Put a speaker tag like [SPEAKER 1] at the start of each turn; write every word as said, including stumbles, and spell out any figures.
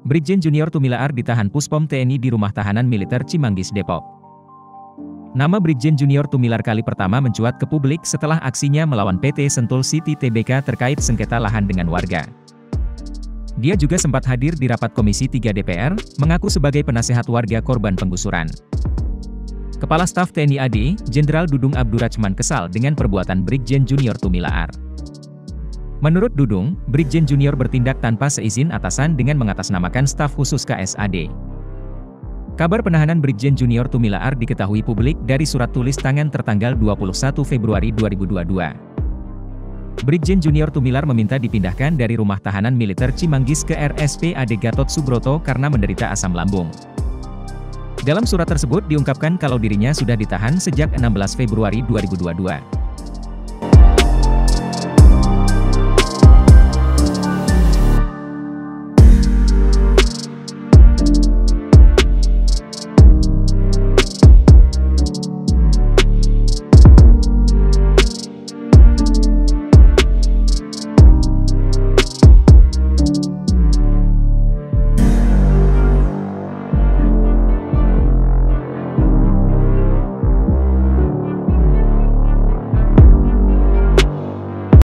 [SPEAKER 1] Brigjen Junior Tumilaar ditahan Puspom T N I di Rumah Tahanan Militer Cimanggis, Depok. Nama Brigjen Junior Tumilar kali pertama mencuat ke publik setelah aksinya melawan P T Sentul City Tbk terkait sengketa lahan dengan warga. Dia juga sempat hadir di rapat Komisi tiga D P R, mengaku sebagai penasehat warga korban penggusuran. Kepala Staf T N I A D, Jenderal Dudung Abdurachman kesal dengan perbuatan Brigjen Junior Tumilaar. Menurut Dudung, Brigjen Junior bertindak tanpa seizin atasan dengan mengatasnamakan Staf Khusus K S A D. Kabar penahanan Brigjen Junior Tumilaar diketahui publik dari surat tulis tangan tertanggal dua puluh satu Februari dua ribu dua puluh dua. Brigjen Junior Tumilar meminta dipindahkan dari Rumah Tahanan Militer Cimanggis ke R S P A D Gatot Soebroto karena menderita asam lambung. Dalam surat tersebut diungkapkan kalau dirinya sudah ditahan sejak enam belas Februari dua ribu dua puluh dua.